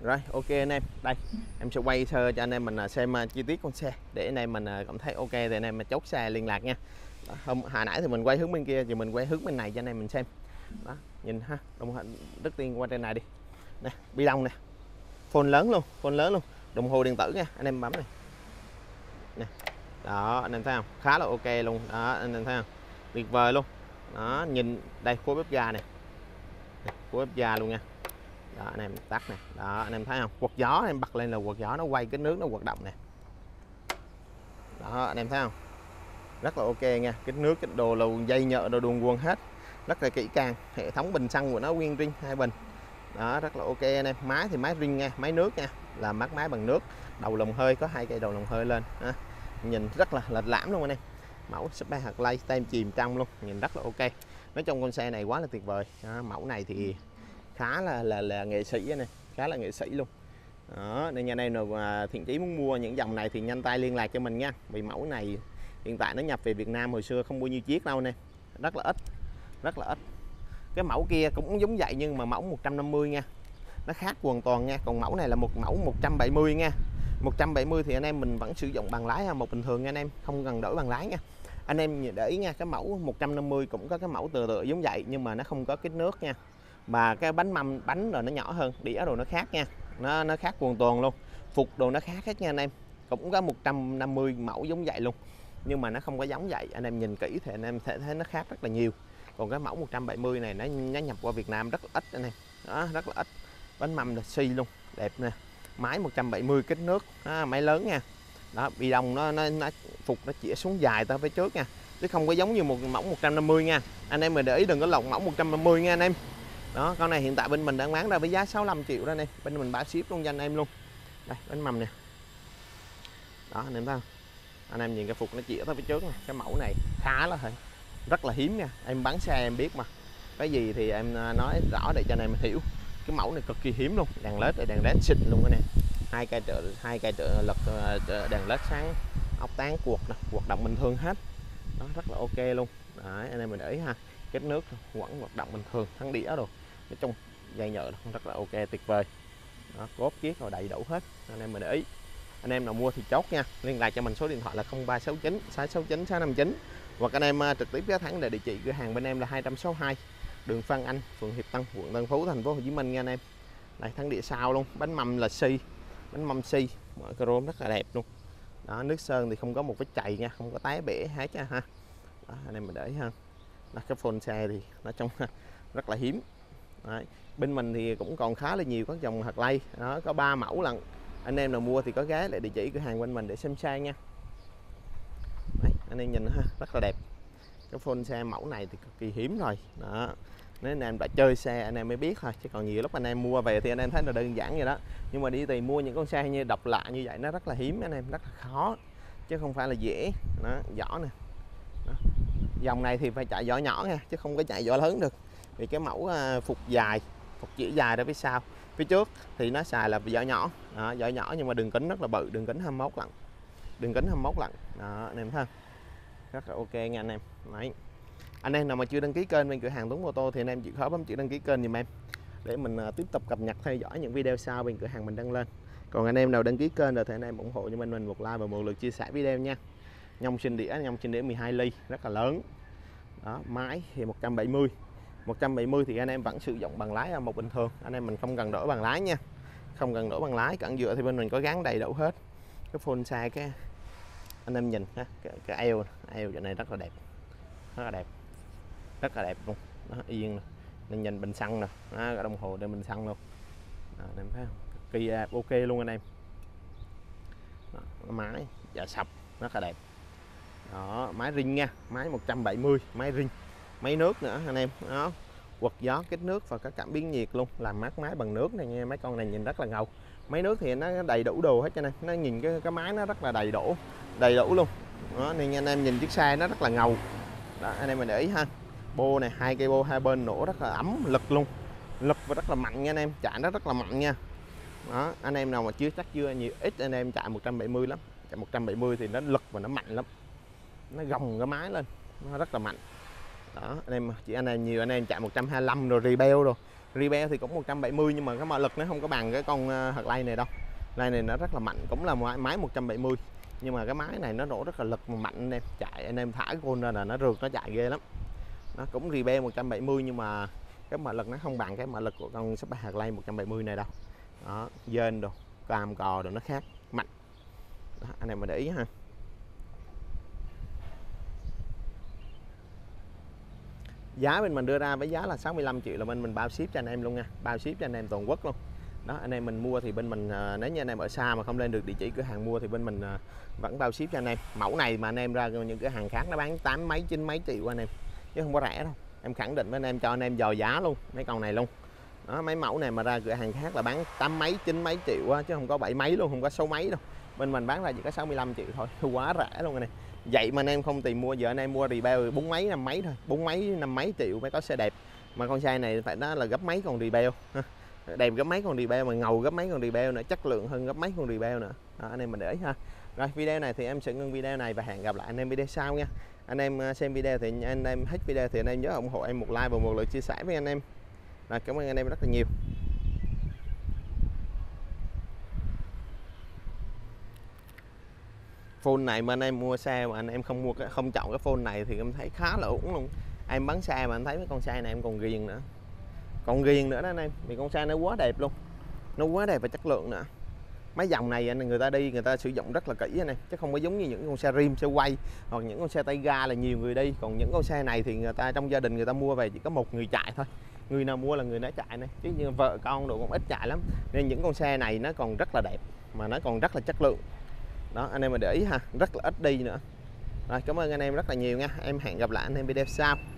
Rồi ok anh em, đây em sẽ quay sơ cho anh em mình xem chi tiết con xe để anh em mình cảm thấy ok thì anh em chốt xe liên lạc nha. Đó, hồi nãy thì mình quay hướng bên kia, thì mình quay hướng bên này cho anh em mình xem. Đó, nhìn ha, trước tiên qua trên này đi. Nè, bi lông nè, phone lớn luôn, đồng hồ điện tử nha, anh em bấm này. Nè. Đó, anh em thấy không? Khá là ok luôn. Đó, anh em thấy không? Tuyệt vời luôn. Đó, nhìn đây khối bếp ga này. Khối bếp ga luôn nha. Đó, anh em tắt nè. Đó, anh em thấy không? Quạt gió em bật lên là quạt gió nó quay cái nước nó hoạt động nè. Đó, anh em thấy không? Rất là ok nha. Cái nước cái đồ là dây nhợ đồ đuông quần hết. Rất là kỹ càng. Hệ thống bình xăng của nó nguyên zin 2 bình. Đó, rất là ok anh em. Máy thì máy zin nha, máy nước nha. Là mát máy bằng nước. Đầu lồng hơi có 2 cây đầu lồng hơi lên. Đó. Nhìn rất là lệch lãm luôn anh em. Mẫu Super Harley tem chìm trong luôn, nhìn rất là ok. Nói chung con xe này quá là tuyệt vời. Đó, mẫu này thì khá là nghệ sĩ này, khá là nghệ sĩ luôn. Đó, nên nhà em nào mà thiện chí muốn mua những dòng này thì nhanh tay liên lạc cho mình nha. Vì mẫu này hiện tại nó nhập về Việt Nam hồi xưa không bao nhiêu chiếc đâu nè, rất là ít, rất là ít. Cái mẫu kia cũng giống vậy nhưng mà mẫu 150 nha, nó khác hoàn toàn nha. Còn mẫu này là một mẫu 170 nha. 170 thì anh em mình vẫn sử dụng bằng lái một bình thường nha anh em, không cần đổi bằng lái nha. Anh em để ý nha, cái mẫu 150 cũng có cái mẫu tựa giống vậy nhưng mà nó không có kích nước nha. Mà cái bánh rồi nó nhỏ hơn, đĩa đồ nó khác nha. Nó khác hoàn toàn luôn. Phục đồ nó khác hết nha anh em. Cũng có 150 mẫu giống vậy luôn. Nhưng mà nó không có giống vậy. Anh em nhìn kỹ thì anh em sẽ thấy nó khác rất là nhiều. Còn cái mẫu 170 này nó nhập qua Việt Nam rất là ít anh em. Đó, rất là ít. Bánh mâm là xi luôn, đẹp nè. Máy 170 kích nước, máy lớn nha. Đó, bi đông nó phục nó chĩa xuống dài tới phía trước nha. Chứ không có giống như một mẫu 150 nha. Anh em mình để ý đừng có lộng mẫu 150 nha anh em. Đó, con này hiện tại bên mình đang bán ra với giá 65 triệu đó anh em. Bên mình bán ship luôn cho anh em luôn. Đây, bánh mâm nè. Đó, anh em thấy không? Anh em nhìn cái phục nó chĩa tới phía trước này. Cái mẫu này khá là rất là hiếm nha. Em bán xe em biết mà. Cái gì thì em nói rõ để cho anh em hiểu. Cái mẫu này cực kỳ hiếm luôn. Đèn led xịn luôn đó nè. Hai cây trợ lực đèn led sáng, ốc tán quạt nè, hoạt động bình thường hết. Đó, rất là ok luôn. Đấy, anh em mình để ý ha. Kết nước vẫn hoạt động bình thường, thắng đĩa rồi. Nói chung dây nhợ rất là ok, tuyệt vời. Đó, cốp chiếc rồi đầy đủ hết. Anh em mình để ý. Anh em nào mua thì chốt nha. Liên lạc cho mình số điện thoại là 0369 669 659. Hoặc anh em trực tiếp ghé thẳng để địa chỉ cửa hàng bên em là 262 đường Phan Anh, phường Hiệp Tân, quận Tân Phú, thành phố Hồ Chí Minh nha anh em. Đây, thắng đĩa sau luôn, bánh mâm là xi, bánh mâm xi, mọi chrome rất là đẹp luôn. Đó, nước sơn thì không có một vết chày nha, không có tái bể hết nha ha. Đó, anh em mình để ý ha. Đó, cái phone xe thì nói chung rất là hiếm. Đấy, bên mình thì cũng còn khá là nhiều các dòng Harley. Đó, có 3 mẫu lần. Anh em nào mua thì có ghé lại địa chỉ cửa hàng bên mình để xem xe nha. Đấy, anh em nhìn ha, rất là đẹp. Cái phone xe mẫu này thì cực kỳ hiếm rồi. Đó, nếu anh em đã chơi xe anh em mới biết thôi, chứ còn nhiều lúc anh em mua về thì anh em thấy là đơn giản vậy đó, nhưng mà đi tìm mua những con xe như độc lạ như vậy nó rất là hiếm anh em, rất là khó chứ không phải là dễ. Đó, vỏ nè. Đó. Dòng này thì phải chạy vỏ nhỏ nha, chứ không có chạy vỏ lớn được, vì cái mẫu phục dài, phục chỉ dài ra phía sau, phía trước thì nó xài là vỏ nhỏ. Đó, vỏ nhỏ nhưng mà đường kính rất là bự, đường kính 21 lận, đường kính 21 lận. Đó, anh em thấy không? Rất là ok nha anh em. Đấy. Anh em nào mà chưa đăng ký kênh bên cửa hàng Tuấn Mô Tô thì anh em chịu khó bấm chữ đăng ký kênh giùm em để mình tiếp tục cập nhật theo dõi những video sau bên cửa hàng mình đăng lên. Còn anh em nào đăng ký kênh rồi thì anh em ủng hộ cho mình một like và một lượt chia sẻ video nha. Nhông sinh đĩa 12 ly rất là lớn. Đó, máy thì 170. 170 thì anh em vẫn sử dụng bằng lái một bình thường, anh em mình không cần đổi bằng lái nha. Không cần đổi bằng lái, cản dựa thì bên mình có gắn đầy đủ hết. Cái phone xe cái anh em nhìn ha, cái eo chỗ này rất là đẹp. Rất là đẹp. Rất là đẹp luôn. Đó, yên nè. Nên nhìn bình xăng nè, cái đồng hồ để bình xăng luôn. Đó, anh em thấy không? Cực kỳ ok luôn anh em. Đó, máy dạ sập rất là đẹp. Đó, máy ring nha, máy 170, máy ring, máy nước nữa anh em. Đó, quật gió kích nước và có cảm biến nhiệt luôn, làm mát máy bằng nước này nha. Mấy con này nhìn rất là ngầu. Máy nước thì nó đầy đủ đồ hết cho nên nó nhìn cái máy nó rất là đầy đủ luôn. Đó, nên anh em nhìn chiếc xe nó rất là ngầu. Đó, anh em mình để ý ha. Bô này, 2 cây bô hai bên nổ rất là ấm, lực luôn, lực và rất là mạnh nha anh em, chạy nó rất là mạnh nha. Đó, anh em nào mà chưa nhiều ít anh em chạy 170 lắm, chạy 170 thì nó lực và nó mạnh lắm, nó gồng cái máy lên, nó rất là mạnh. Đó, anh em nhiều anh em chạy 125 rồi rebel rồi Rebel thì cũng 170 nhưng mà cái mã lực nó không có bằng cái con Harley này đâu. Này này nó rất là mạnh, cũng là máy 170 nhưng mà cái máy này nó nổ rất là lực mà mạnh anh em. Chạy anh em thả cái côn ra là nó rượt, nó chạy ghê lắm. Nó cũng Rebel 170 nhưng mà cái mã lực nó không bằng cái mã lực của con Super Harley 170 này đâu. Đó, dên đồ, cam cò đồ nó khác, mạnh. Đó, anh em mà để ý ha. Giá bên mình đưa ra với giá là 65 triệu là bên mình bao ship cho anh em luôn nha, bao ship cho anh em toàn quốc luôn. Đó, anh em mình mua thì bên mình nếu như anh em ở xa mà không lên được địa chỉ cửa hàng mua thì bên mình vẫn bao ship cho anh em. Mẫu này mà anh em ra những cửa hàng khác nó bán 8 mấy 9 mấy triệu anh em, chứ không có rẻ đâu. Em khẳng định với anh em, cho anh em dò giá luôn mấy con này luôn. Đó, mấy mẫu này mà ra cửa hàng khác là bán 8 mấy 9 mấy triệu á, chứ không có 7 mấy luôn, không có 6 mấy đâu. Bên mình bán ra chỉ có 65 triệu thôi, quá rẻ luôn này. Vậy mà anh em không tìm mua, giờ anh em mua Rebel 4 mấy 5 mấy thôi, 4 mấy 5 mấy triệu mới có xe đẹp. Mà con xe này phải nói là gấp mấy con Rebel. Đẹp gấp mấy con Rebel, mà ngầu gấp mấy con Rebel nữa, chất lượng hơn gấp mấy con Rebel nữa. Đó, anh em mình để ý ha. Rồi video này thì em sẽ ngưng video này và hẹn gặp lại anh em video sau nha. Anh em xem video thì anh em hết video thì anh em nhớ ủng hộ em một like và một lượt chia sẻ với anh em. Rồi, cảm ơn anh em rất là nhiều. Phone này mà anh em mua xe mà anh em không chọn cái phone này thì em thấy khá là uổng luôn. Em bán xe mà anh thấy mấy con xe này em còn ghiền nữa. Còn ghiền nữa đó anh em, vì con xe nó quá đẹp luôn. Nó quá đẹp và chất lượng nữa. Mấy dòng này người ta đi, người ta sử dụng rất là kỹ anh em, chứ không có giống như những con xe rim, xe quay hoặc những con xe tay ga là nhiều người đi. Còn những con xe này thì người ta trong gia đình người ta mua về chỉ có một người chạy thôi. Người nào mua là người đó chạy này, chứ như vợ con đồ cũng ít chạy lắm. Nên những con xe này nó còn rất là đẹp mà nó còn rất là chất lượng. Đó, anh em mà để ý ha, rất là ít đi nữa. Rồi, cảm ơn anh em rất là nhiều nha. Em hẹn gặp lại anh em video sau.